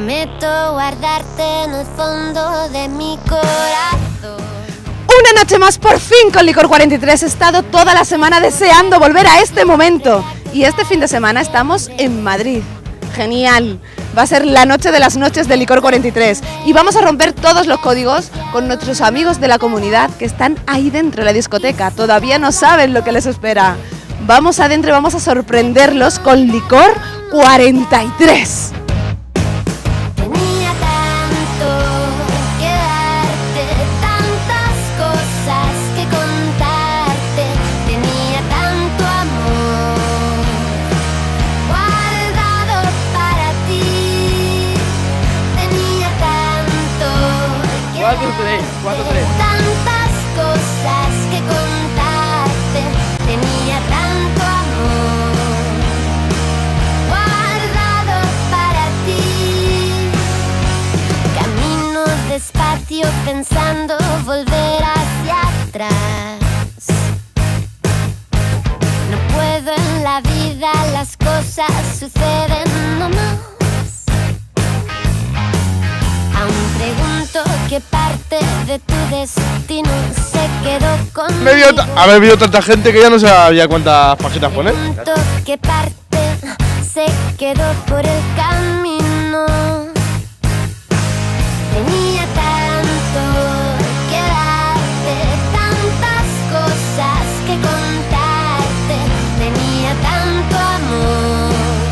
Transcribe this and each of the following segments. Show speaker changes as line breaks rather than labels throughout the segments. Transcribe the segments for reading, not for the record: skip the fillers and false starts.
Prometo guardarte en el fondo de mi corazón.
Una noche más por fin con Licor 43. He estado toda la semana deseando volver a este momento. Y este fin de semana estamos en Madrid. Genial. Va a ser la noche de las noches de Licor 43. Y vamos a romper todos los códigos con nuestros amigos de la comunidad que están ahí dentro de la discoteca. Todavía no saben lo que les espera. Vamos adentro y vamos a sorprenderlos con Licor 43.
Tantas cosas que contarte, tenía tanto amor guardado para ti. Camino despacio pensando volver hacia atrás. No puedo en la vida, las cosas suceden nomás. Aún pregunto qué parte de tu destino se quedó conmigo.
Haber habido tanta gente que ya no sabía cuántas páginas poner.
Pregunto qué parte se quedó por el camino. Tenía tanto que darte, tantas cosas que contarte. Tenía tanto amor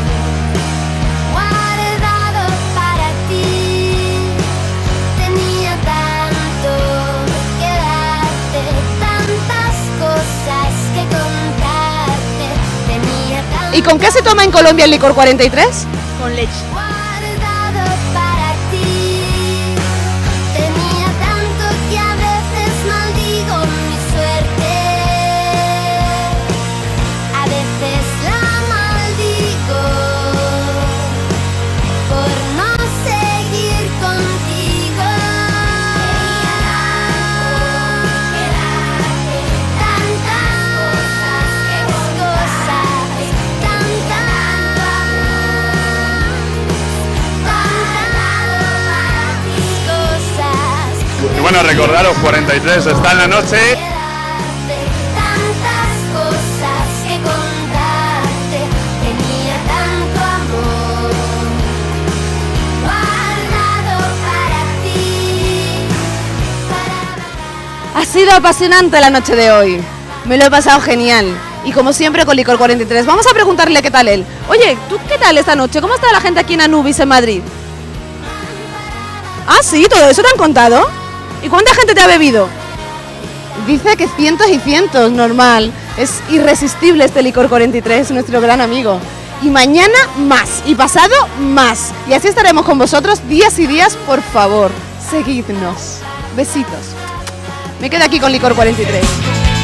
guardado para ti. Tenía tanto que darte, tantas cosas que contarte. Tenía tanto.
¿Y con qué se toma en Colombia el Licor 43?
Con leche.
Guardado para ti. Tenía tanto que a veces maldigo mi suerte. A veces la maldigo por no seguir contigo. Tantas cosas,
Y bueno, recordaros, 43 está en la noche.
tantas cosas que contarte. Tenía tanto amor guardado para ti.
Ha sido apasionante la noche de hoy. Me lo he pasado genial. Y como siempre con Licor 43. Vamos a preguntarle qué tal él. Oye, ¿tú qué tal esta noche? ¿Cómo está la gente aquí en Anubis, en Madrid? Ah, sí, todo eso te han contado. ¿Y cuánta gente te ha bebido? Dice que cientos y cientos, normal. Es irresistible este Licor 43, nuestro gran amigo. Y mañana más, y pasado más. Y así estaremos con vosotros días y días, por favor. Seguidnos. Besitos. Me quedo aquí con Licor 43.